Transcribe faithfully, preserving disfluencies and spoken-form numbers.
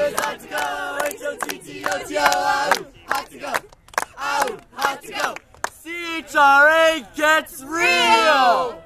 it's hot to go. H O T T O T O, oh, hot to go. Oh, hot to go. C H R A gets real.